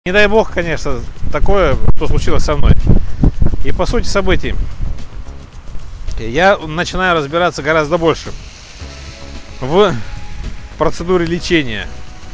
Не дай бог, конечно, такое, что случилось со мной. И по сути событий я начинаю разбираться гораздо больше в процедуре лечения.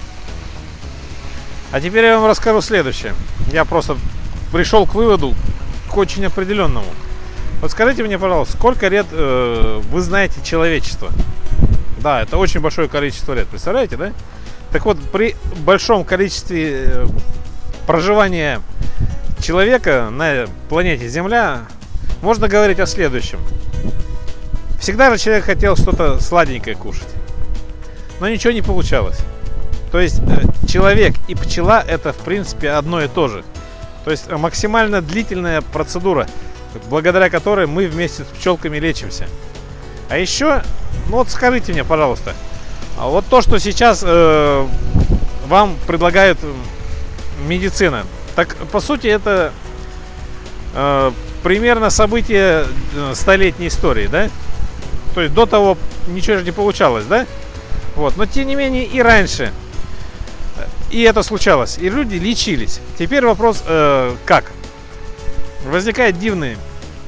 А теперь я вам расскажу следующее. Я просто пришел к выводу, к очень определенному. Вот скажите мне, пожалуйста, сколько лет вы знаете человечество? Да, это очень большое количество лет, представляете, да? Так вот, при большом количестве проживания человека на планете Земля можно говорить о следующем. Всегда же человек хотел что-то сладенькое кушать, но ничего не получалось. То есть человек и пчела — это в принципе одно и то же. То есть максимально длительная процедура, благодаря которой мы вместе с пчелками лечимся. А еще, ну вот скажите мне, пожалуйста, вот то, что сейчас вам предлагает медицина, так по сути это примерно событие столетней истории, да? То есть до того ничего же не получалось, да? Вот. Но тем не менее и раньше и это случалось, и люди лечились. Теперь вопрос, как? Возникает дивная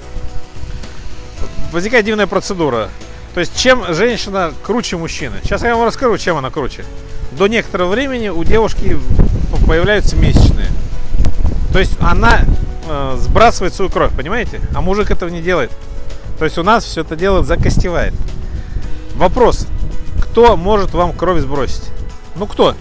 процедура. То есть чем женщина круче мужчины? Сейчас я вам расскажу, чем она круче. До некоторого времени у девушки появляются месячные. То есть она сбрасывает свою кровь, понимаете? А мужик этого не делает. То есть у нас все это дело закостевает. Вопрос: кто может вам кровь сбросить? Ну кто?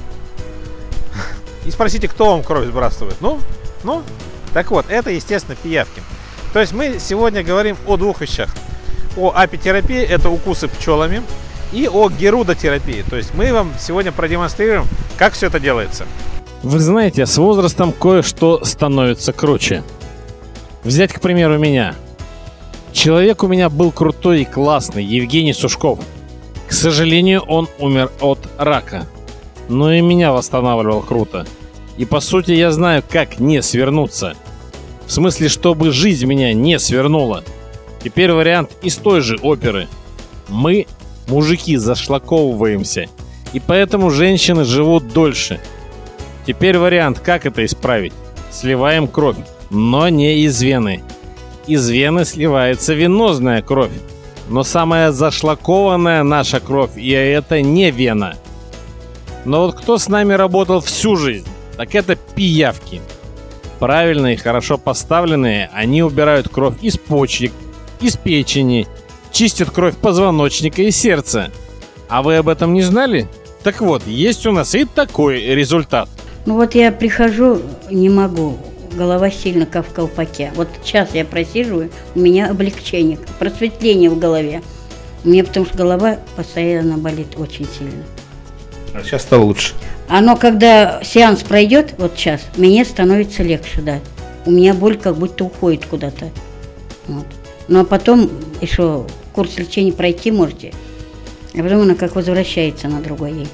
И спросите, кто вам кровь сбрасывает? Ну, так вот, это, естественно, пиявки. То есть мы сегодня говорим о двух вещах. О апитерапии, это укусы пчелами, и о герудотерапии. То есть мы вам сегодня продемонстрируем, как все это делается. Вы знаете, с возрастом кое-что становится круче. Взять, к примеру, меня. Человек у меня был крутой и классный, Евгений Сушков. К сожалению, он умер от рака. Но и меня восстанавливал круто. И по сути я знаю, как не свернуться. В смысле, чтобы жизнь меня не свернула. Теперь вариант из той же оперы. Мы, мужики, зашлаковываемся. И поэтому женщины живут дольше. Теперь вариант, как это исправить. Сливаем кровь, но не из вены. Из вены сливается венозная кровь. Но самая зашлакованная наша кровь, и это не вена. Но вот кто с нами работал всю жизнь, так это пиявки. Правильные, хорошо поставленные, они убирают кровь из почек, из печени, чистят кровь позвоночника и сердца. А вы об этом не знали? Так вот, есть у нас и такой результат. Ну вот я прихожу, не могу, голова сильно как в колпаке. Вот час я просиживаю, у меня облегчение, просветление в голове. У меня потому что голова постоянно болит очень сильно. А сейчас стало лучше. Оно, когда сеанс пройдет, вот час, мне становится легче, да. У меня боль как будто уходит куда-то. Вот. Ну а потом еще курс лечения пройти можете, а потом она как возвращается на другой день.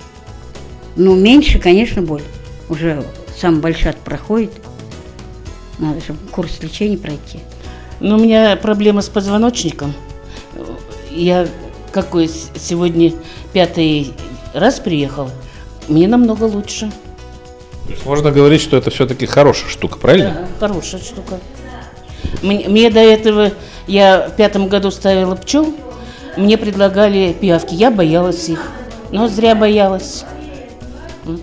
Ну, меньше, конечно, боль. Уже сам большат проходит. Надо же курс лечения пройти. Но у меня проблема с позвоночником. Я сегодня 5-й раз приехал. Мне намного лучше. То есть можно говорить, что это все-таки хорошая штука, правильно? Да, хорошая штука. Мне до этого, я в 5-м году ставила пчел, мне предлагали пиявки, я боялась их, но зря боялась. Вот.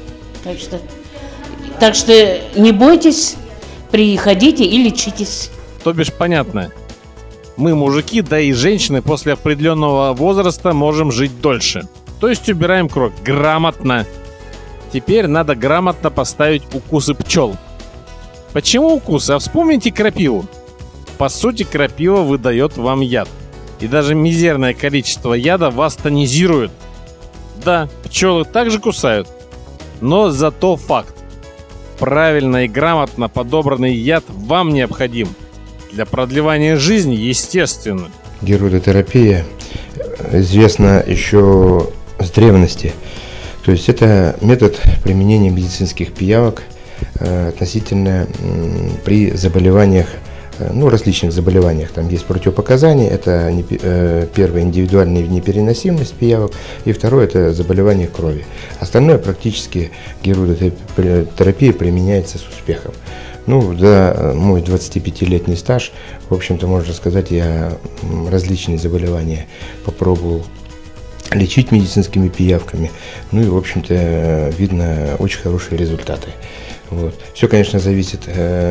Так что не бойтесь, приходите и лечитесь. То бишь понятно. Мы, мужики, да и женщины после определенного возраста можем жить дольше. То есть убираем кровь грамотно. Теперь надо грамотно поставить укусы пчел. Почему укусы? А вспомните крапиву. По сути, крапива выдает вам яд. И даже мизерное количество яда вас тонизирует. Да, пчелы также кусают. Но зато факт. Правильно и грамотно подобранный яд вам необходим. Для продлевания жизни, естественно. Герудотерапия известна еще с древности. То есть это метод применения медицинских пиявок относительно при заболеваниях ну, различных заболеваниях. Там есть противопоказания. Это первое — индивидуальная непереносимость пиявок, и второе — это заболевание крови. Остальное практически герудотерапия применяется с успехом. Ну, за мой 25-летний стаж, в общем-то, можно сказать, я различные заболевания попробовал лечить медицинскими пиявками. Ну и, в общем-то, видно очень хорошие результаты. Вот. Все, конечно, зависит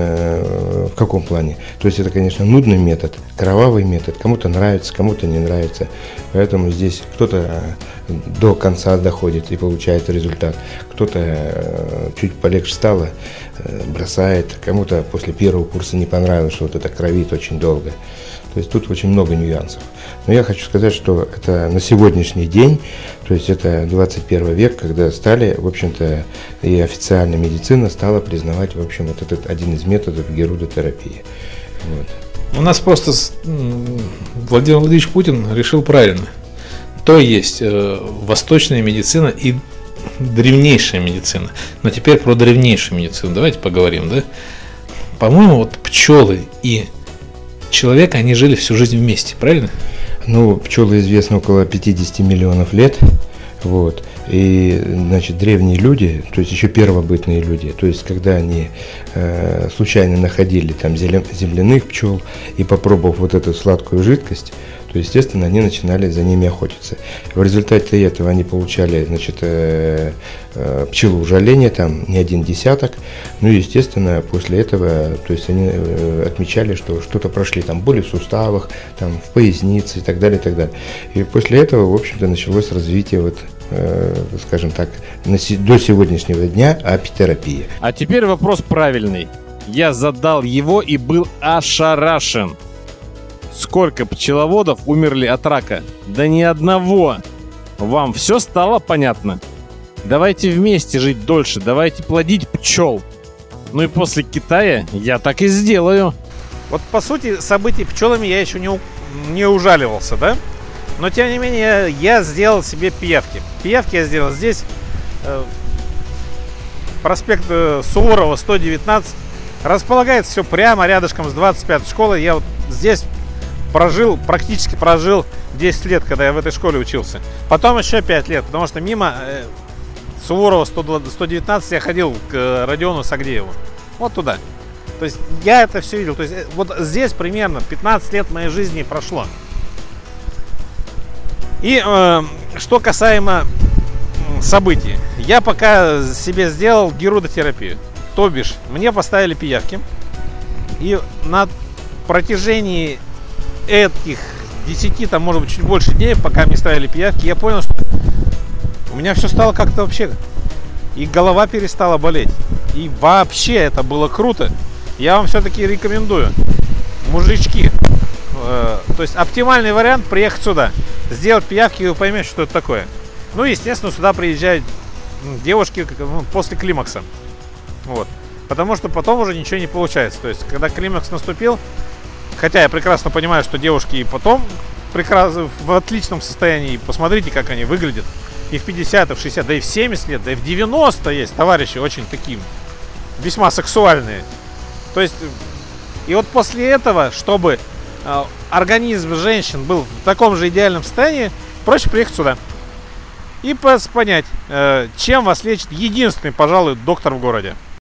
в каком плане. То есть это, конечно, нудный метод, кровавый метод. Кому-то нравится, кому-то не нравится. Поэтому здесь кто-то до конца доходит и получает результат. Кто-то чуть полегче стало, бросает. Кому-то после первого курса не понравилось, что вот это кровит очень долго. То есть тут очень много нюансов. Но я хочу сказать, что это на сегодняшний день, то есть это 21 век, когда стали, в общем-то, и официальная медицина стала признавать, в общем, вот этот один из методов герудотерапии. Вот. У нас просто Владимир Владимирович Путин решил правильно. То есть восточная медицина и древнейшая медицина. Но теперь про древнейшую медицину давайте поговорим, да? По-моему, вот пчелы и человек, они жили всю жизнь вместе, правильно? Ну, пчелы известны около 50 миллионов лет. Вот. И, значит, древние люди, то есть еще первобытные люди, то есть когда они случайно находили там земляных пчел и, попробовав вот эту сладкую жидкость, то, естественно, они начинали за ними охотиться. В результате этого они получали, значит, пчелоужаление, там не один десяток. Ну, естественно, после этого, то есть они отмечали, что что-то прошли, там боли в суставах, там в пояснице и так далее, и так далее. И после этого, в общем-то, началось развитие, вот, скажем так, до сегодняшнего дня апитерапии. А теперь вопрос правильный. Я задал его и был ошарашен. Сколько пчеловодов умерли от рака? Да ни одного. Вам все стало понятно? Давайте вместе жить дольше, давайте плодить пчел. Ну и после Китая я так и сделаю. Вот по сути событий пчелами я еще не ужаливался, да? Но тем не менее я сделал себе пиявки. Пиявки я сделал здесь. Проспект Суворова, 119. Располагается все прямо рядышком с 25-й школой. Я вот здесь практически прожил 10 лет, когда я в этой школе учился. Потом еще 5 лет, потому что мимо Суворова 119 я ходил к Родиону Сагдееву. Вот туда. То есть я это все видел. То есть вот здесь примерно 15 лет моей жизни прошло. И что касаемо событий. Я пока себе сделал герудотерапию. То бишь, мне поставили пиявки. И на протяжении этих 10, там, может быть, чуть больше дней, пока мне ставили пиявки, я понял, что у меня все стало как-то вообще. И голова перестала болеть. И вообще это было круто. Я вам все-таки рекомендую. Мужички. То есть оптимальный вариант — приехать сюда, сделать пиявки, и вы поймете, что это такое. Ну, естественно, сюда приезжают девушки после климакса. Вот. Потому что потом уже ничего не получается. То есть, когда климакс наступил, хотя я прекрасно понимаю, что девушки и потом прекрасно в отличном состоянии. Посмотрите, как они выглядят. И в 50, и в 60, да и в 70 лет, да и в 90 есть товарищи очень такие весьма сексуальные. То есть, и вот после этого, чтобы организм женщин был в таком же идеальном состоянии, проще приехать сюда и понять, чем вас лечит единственный, пожалуй, доктор в городе.